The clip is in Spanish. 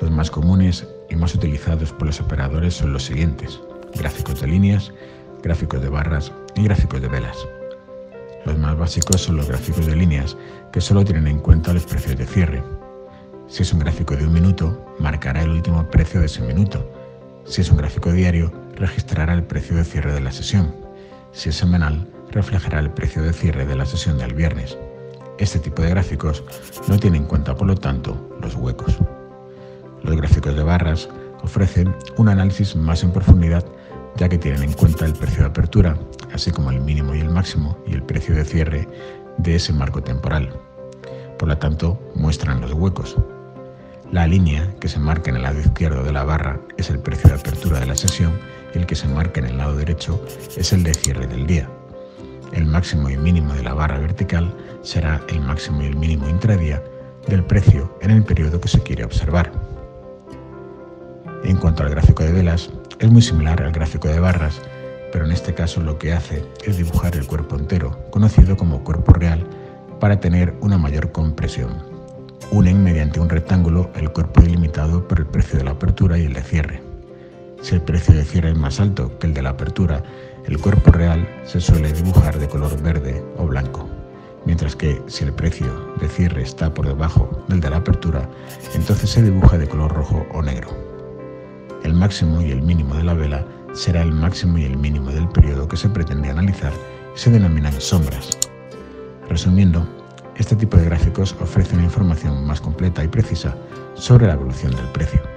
Los más comunes y más utilizados por los operadores son los siguientes: gráficos de líneas, gráficos de barras y gráficos de velas. Los más básicos son los gráficos de líneas, que solo tienen en cuenta los precios de cierre. Si es un gráfico de un minuto, marcará el último precio de ese minuto. Si es un gráfico diario, registrará el precio de cierre de la sesión. Si es semanal, reflejará el precio de cierre de la sesión del viernes. Este tipo de gráficos no tiene en cuenta, por lo tanto, los huecos. Los gráficos de barras ofrecen un análisis más en profundidad, ya que tienen en cuenta el precio de apertura, así como el mínimo y el máximo y el precio de cierre de ese marco temporal. Por lo tanto, muestran los huecos. La línea que se marca en el lado izquierdo de la barra es el precio de apertura de la sesión y el que se marca en el lado derecho es el de cierre del día. El máximo y mínimo de la barra vertical será el máximo y el mínimo intradía del precio en el periodo que se quiere observar. En cuanto al gráfico de velas, es muy similar al gráfico de barras, pero en este caso lo que hace es dibujar el cuerpo entero, conocido como cuerpo real, para tener una mayor compresión. Unen mediante un rectángulo el cuerpo delimitado por el precio de la apertura y el de cierre. Si el precio de cierre es más alto que el de la apertura, el cuerpo real se suele dibujar de color verde o blanco, mientras que si el precio de cierre está por debajo del de la apertura, entonces se dibuja de color rojo o negro. El máximo y el mínimo de la vela será el máximo y el mínimo del periodo que se pretende analizar y se denominan sombras. Resumiendo, este tipo de gráficos ofrece una información más completa y precisa sobre la evolución del precio.